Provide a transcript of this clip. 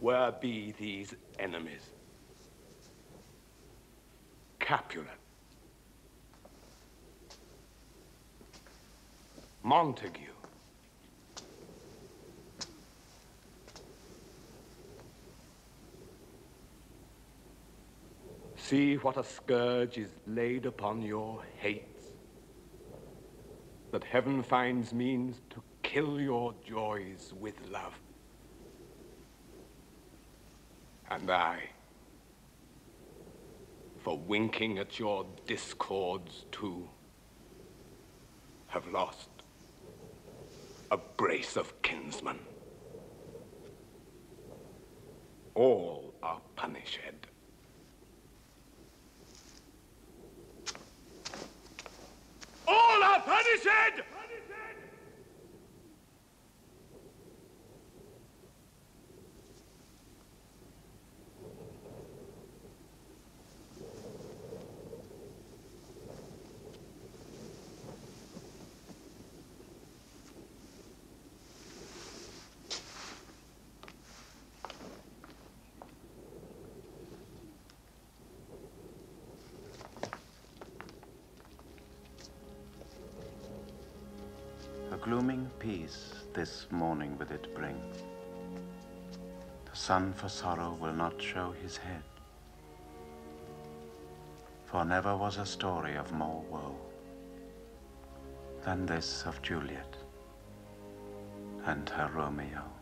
Where be these enemies? Capulet, Montague, see what a scourge is laid upon your hates, that heaven finds means to kill your joys with love. And I, for winking at your discords too, have lost a brace of kinsmen. All are punished. All are punished! A glooming peace this morning with it bring. The sun for sorrow will not show his head, for never was a story of more woe than this of Juliet and her Romeo.